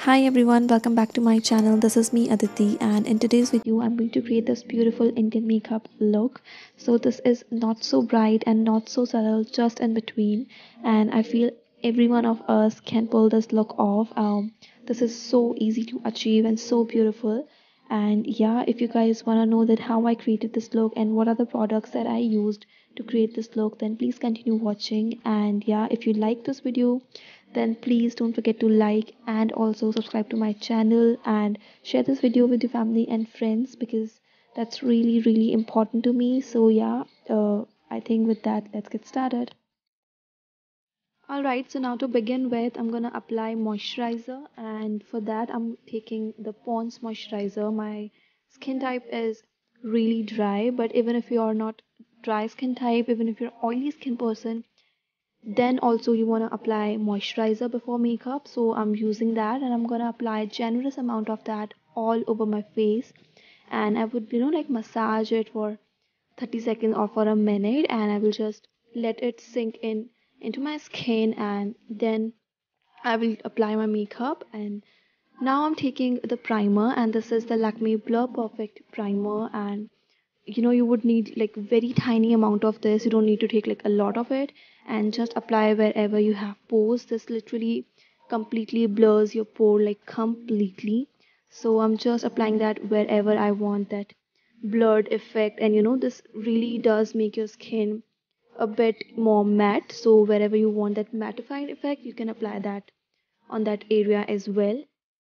Hi everyone, welcome back to my channel. This is me Aditi, and in today's video I'm going to create this beautiful Indian makeup look. So this is not so bright and not so subtle, just in between, and I feel every one of us can pull this look off. This is so easy to achieve and so beautiful. And yeah, if you guys want to know that how I created this look and what are the products that I used to create this look, then please continue watching. And yeah, if you like this video, then please don't forget to like and also subscribe to my channel and share this video with your family and friends, because that's really important to me. So yeah, I think with that, let's get started. All right, so now to begin with, I'm gonna apply moisturizer, and for that I'm taking the Pond's moisturizer. My skin type is really dry, but even if you're not dry skin type, even if you're oily skin person, then also you want to apply moisturizer before makeup. So I'm using that, and I'm going to apply a generous amount of that all over my face, and I would like massage it for 30 seconds or for a minute, and I will just let it sink in into my skin, and then I will apply my makeup. And now I'm taking the primer, and this is the Lakme Blur Perfect primer. And you would need like very tiny amount of this. You don't need to take like a lot of it, and just apply wherever you have pores. This literally completely blurs your pore, like completely. So I'm just applying that wherever I want that blurred effect. And this really does make your skin a bit more matte, so wherever you want that mattifying effect, you can apply that on that area as well.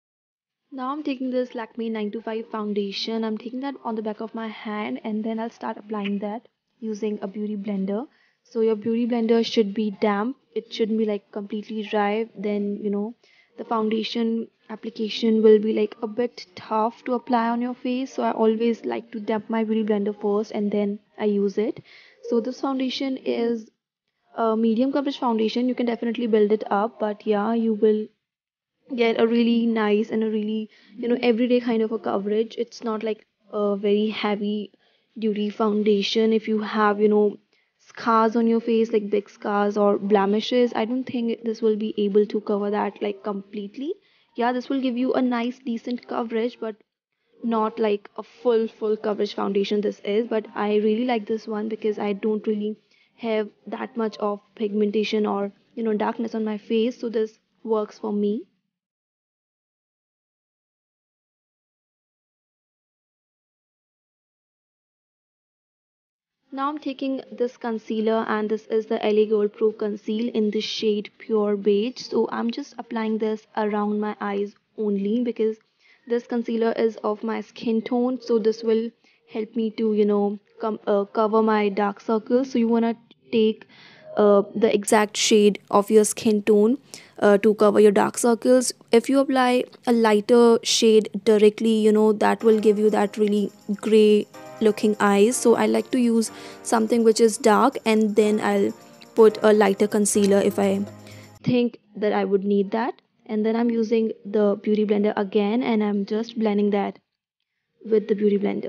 Now I'm taking this Lakme 925 foundation. I'm taking that on the back of my hand, and then I'll start applying that using a beauty blender. So your beauty blender should be damp. It shouldn't be like completely dry. Then the foundation application will be like a bit tough to apply on your face. So I always like to damp my beauty blender first and then I use it. So this foundation is a medium coverage foundation. You can definitely build it up, but yeah, you will get a really nice and a really everyday kind of a coverage. It's not like a very heavy duty foundation. If you have scars on your face, like big scars or blemishes, I don't think this will be able to cover that like completely. Yeah, this will give you a nice decent coverage, but not like a full coverage foundation this is. But I really like this one because I don't really have that much of pigmentation or darkness on my face, so this works for me. Now I'm taking this concealer, and this is the LA Gold Proof Conceal in the shade Pure Beige. So I'm just applying this around my eyes only, because this concealer is of my skin tone. So this will help me to cover my dark circles. So you want to take the exact shade of your skin tone to cover your dark circles. If you apply a lighter shade directly, that will give you that really gray looking eyes. So I like to use something which is dark, and then I'll put a lighter concealer if I think that I would need that. And then I'm using the beauty blender again, and I'm just blending that with the beauty blender.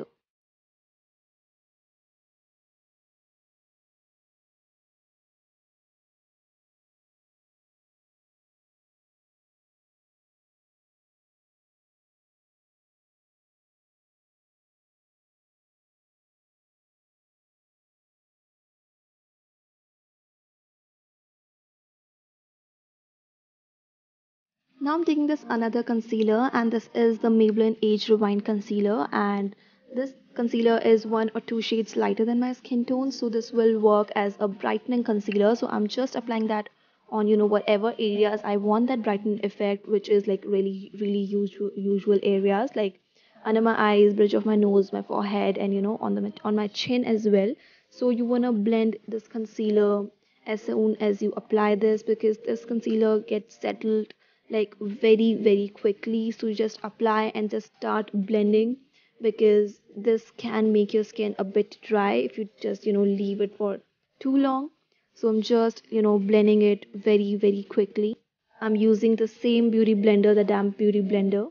Now I'm taking this another concealer, and this is the Maybelline Age Rewind concealer. And this concealer is 1 or 2 shades lighter than my skin tone, so this will work as a brightening concealer. So I'm just applying that on whatever areas I want that brightening effect, which is like really usual areas, like under my eyes, bridge of my nose, my forehead, and on my chin as well. So you want to blend this concealer as soon as you apply this, because this concealer gets settled like very quickly. So you just apply and just start blending, because this can make your skin a bit dry if you just leave it for too long. So I'm just blending it very quickly. I'm using the same beauty blender, the damp beauty blender.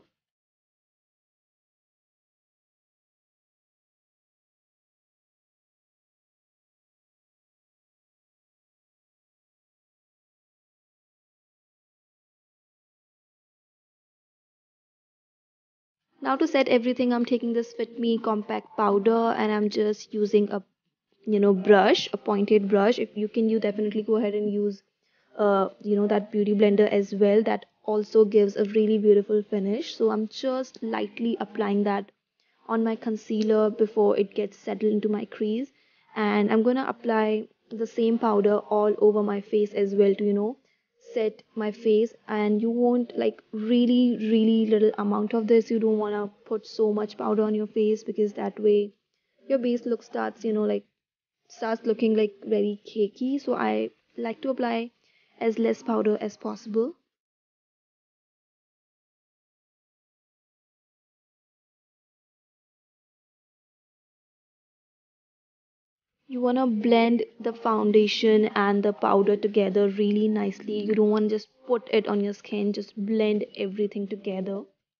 Now to set everything, I'm taking this Fit Me compact powder and I'm just using a brush, a pointed brush. If you can, you definitely go ahead and use that beauty blender as well. That also gives a really beautiful finish. So I'm just lightly applying that on my concealer before it gets settled into my crease, and I'm gonna apply the same powder all over my face as well to set my face. And you want like really little amount of this. You don't want to put so much powder on your face because that way your base look starts starts looking like very cakey. So I like to apply as less powder as possible. You want to blend the foundation and the powder together really nicely. You don't want to just put it on your skin, just blend everything together.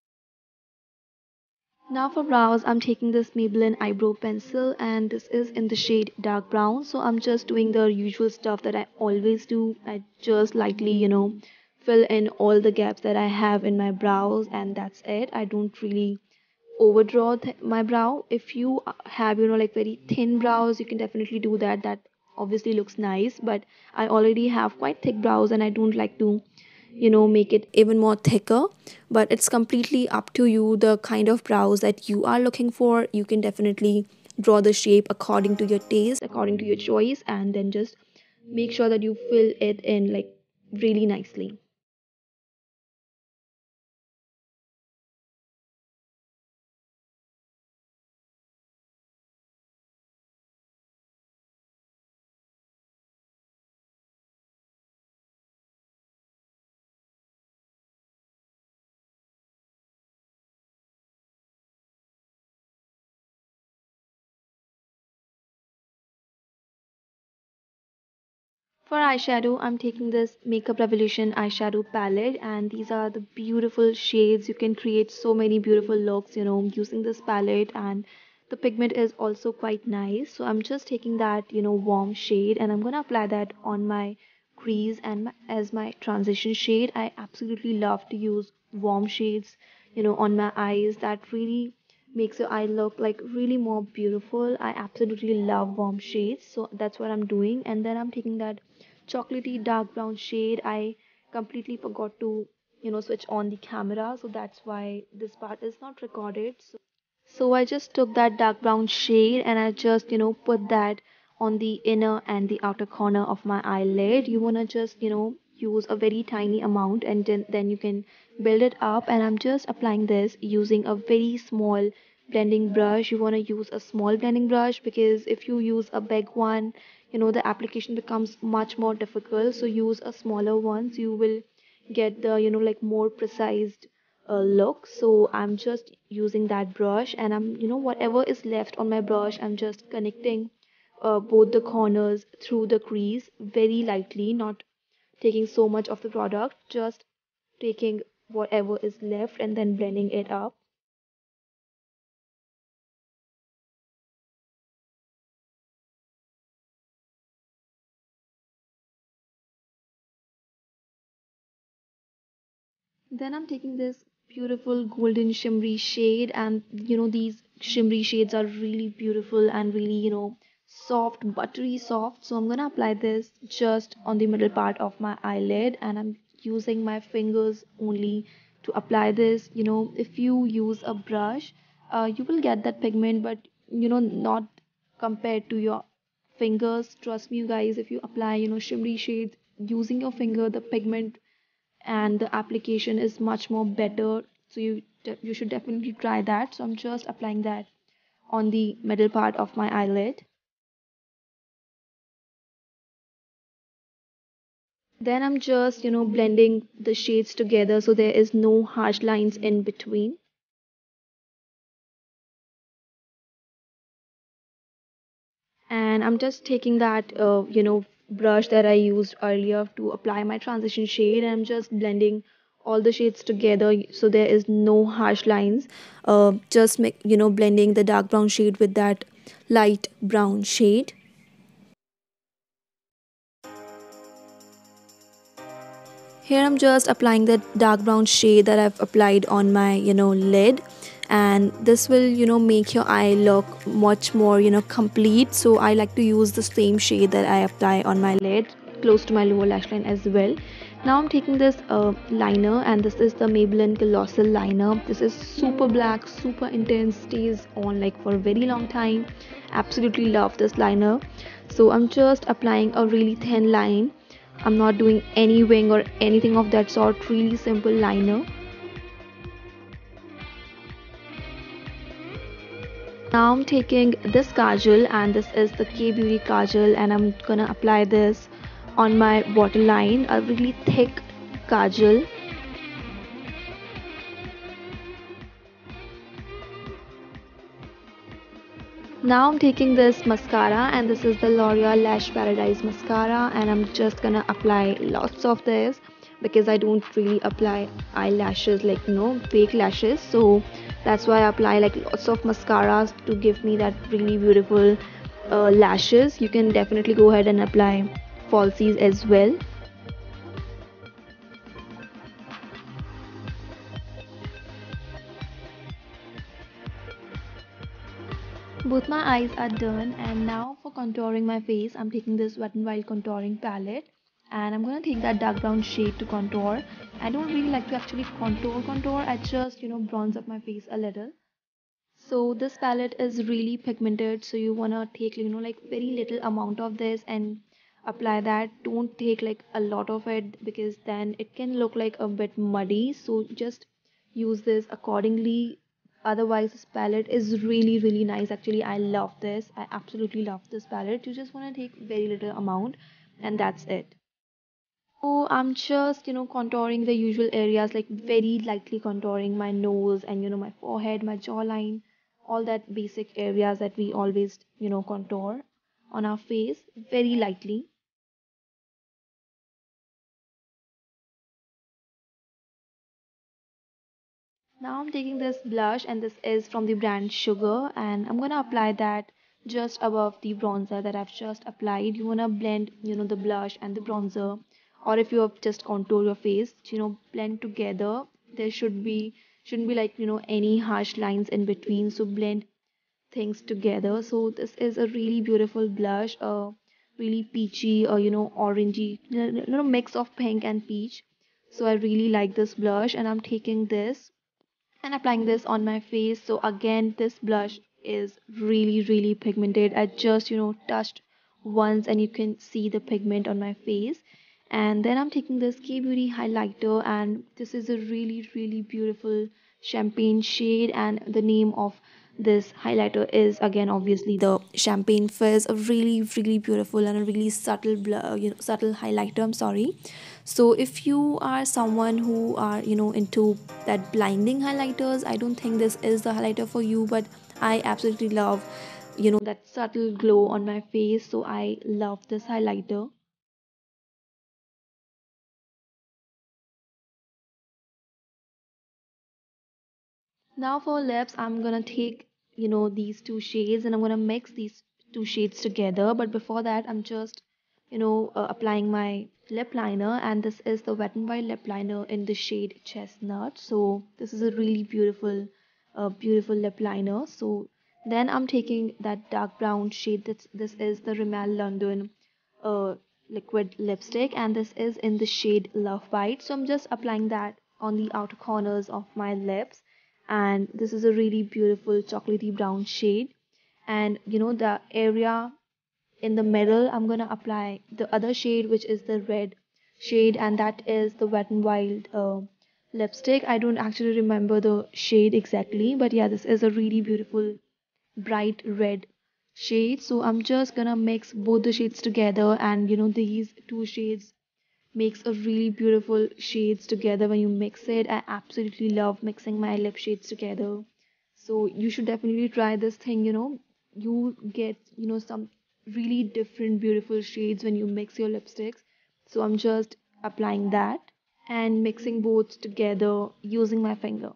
Now for brows, I'm taking this Maybelline eyebrow pencil and this is in the shade dark brown. So I'm just doing the usual stuff that I always do. I just lightly, fill in all the gaps that I have in my brows, and that's it. I don't really overdraw my brow. If you have like very thin brows, you can definitely do that. That obviously looks nice, but I already have quite thick brows and I don't like to make it even more thicker. But it's completely up to you, the kind of brows that you are looking for. You can definitely draw the shape according to your taste, according to your choice, and then just make sure that you fill it in like really nicely. For eyeshadow, I'm taking this Makeup Revolution eyeshadow palette, and these are the beautiful shades. You can create so many beautiful looks, using this palette, and the pigment is also quite nice. So I'm just taking that, warm shade, and I'm gonna apply that on my crease and as my transition shade. I absolutely love to use warm shades, on my eyes. That really makes your eye look like really more beautiful. I absolutely love warm shades, so that's what I'm doing. And then I'm taking that chocolatey dark brown shade. I completely forgot to switch on the camera, so that's why this part is not recorded. So I just took that dark brown shade and I just put that on the inner and the outer corner of my eyelid. You want to just use a very tiny amount, and then you can build it up. And I'm just applying this using a very small blending brush. You want to use a small blending brush because if you use a big one, the application becomes much more difficult. So use a smaller one so you will get the like more precise look. So I'm just using that brush, and I'm whatever is left on my brush, I'm just connecting both the corners through the crease very lightly, not taking so much of the product, just taking whatever is left and then blending it up. Then I'm taking this beautiful golden shimmery shade, and these shimmery shades are really beautiful and really, soft, buttery soft. So I'm gonna apply this just on the middle part of my eyelid, and I'm using my fingers only to apply this. If you use a brush, you will get that pigment, but not compared to your fingers. Trust me, you guys, if you apply, shimmery shades using your finger, the pigment and the application is much more better. So you should definitely try that. So I'm just applying that on the middle part of my eyelid. Then I'm just blending the shades together so there is no harsh lines in between. And I'm just taking that brush that I used earlier to apply my transition shade, and I'm just blending all the shades together so there is no harsh lines. Just make blending the dark brown shade with that light brown shade. Here I'm just applying the dark brown shade that I've applied on my lid, and this will make your eye look much more complete. So I like to use the same shade that I apply on my lid close to my lower lash line as well. Now I'm taking this liner, and this is the Maybelline Colossal liner. This is super black, super intense, stays on like for a very long time. Absolutely love this liner. So I'm just applying a really thin line. I'm not doing any wing or anything of that sort, really simple liner. Now I'm taking this kajal, and this is the K Beauty kajal, and I'm gonna apply this on my waterline, a really thick kajal. Now I'm taking this mascara, and this is the L'Oreal Lash Paradise mascara, and I'm just gonna apply lots of this because I don't really apply eyelashes like fake lashes. So that's why I apply like lots of mascaras to give me that really beautiful lashes. You can definitely go ahead and apply falsies as well. Both my eyes are done, and now for contouring my face, I'm taking this Wet n Wild contouring palette, and I'm gonna take that dark brown shade to contour. I don't really like to actually contour. I just bronze up my face a little. So this palette is really pigmented, so you wanna take like very little amount of this and apply that. Don't take like a lot of it because then it can look like a bit muddy. So just use this accordingly. Otherwise, this palette is really nice. Actually, I love this. I absolutely love this palette. You just wanna take very little amount, and that's it. So I'm just, contouring the usual areas, like very lightly contouring my nose and, my forehead, my jawline, all that basic areas that we always, contour on our face very lightly. Now I'm taking this blush, and this is from the brand Sugar, and I'm gonna apply that just above the bronzer that I've just applied. You wanna blend, the blush and the bronzer, or if you have just contour your face, blend together. There shouldn't be like any harsh lines in between. So blend things together. So this is a really beautiful blush, a really peachy or orangey, mix of pink and peach. So I really like this blush, and I'm taking this and applying this on my face. So again, this blush is really pigmented. I just touched once and you can see the pigment on my face. And then I'm taking this K Beauty highlighter, and this is a really beautiful champagne shade, and the name of this highlighter is again obviously the Champagne Fizz, a really beautiful and a really subtle subtle highlighter, I'm sorry. So if you are someone who are into that blinding highlighters, I don't think this is the highlighter for you, but I absolutely love that subtle glow on my face, so I love this highlighter. Now for lips, I'm gonna take these two shades, and I'm gonna mix these two shades together. But before that, I'm just applying my lip liner, and this is the Wet n Wild lip liner in the shade Chestnut. So this is a really beautiful lip liner. So then I'm taking that dark brown shade. This is the Rimmel London uh, liquid lipstick, and this is in the shade Love Bite. So I'm just applying that on the outer corners of my lips, and this is a really beautiful chocolatey brown shade. And the area in the middle, I'm gonna apply the other shade, which is the red shade, and that is the Wet n Wild lipstick. I don't actually remember the shade exactly, but yeah, this is a really beautiful bright red shade. So I'm just gonna mix both the shades together, and these two shades makes a really beautiful shades together when you mix it. I absolutely love mixing my lip shades together. So you should definitely try this thing. You get some really different beautiful shades when you mix your lipsticks. So I'm just applying that and mixing both together using my finger.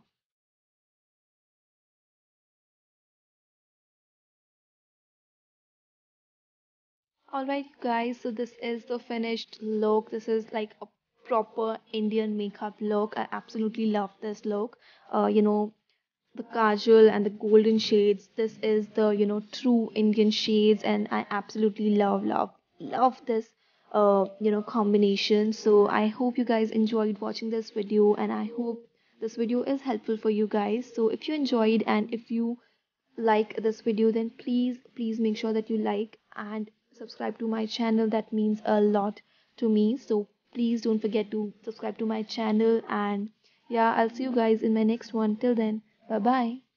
Alright guys, so this is the finished look. This is like a proper Indian makeup look. I absolutely love this look. You know, the kajal and the golden shades. This is the, true Indian shades, and I absolutely love this combination. So I hope you guys enjoyed watching this video, and I hope this video is helpful for you guys. So if you enjoyed and if you like this video, then please make sure that you like and subscribe to my channel. That means a lot to me. So please don't forget to subscribe to my channel, and yeah, I'll see you guys in my next one. Till then, bye bye.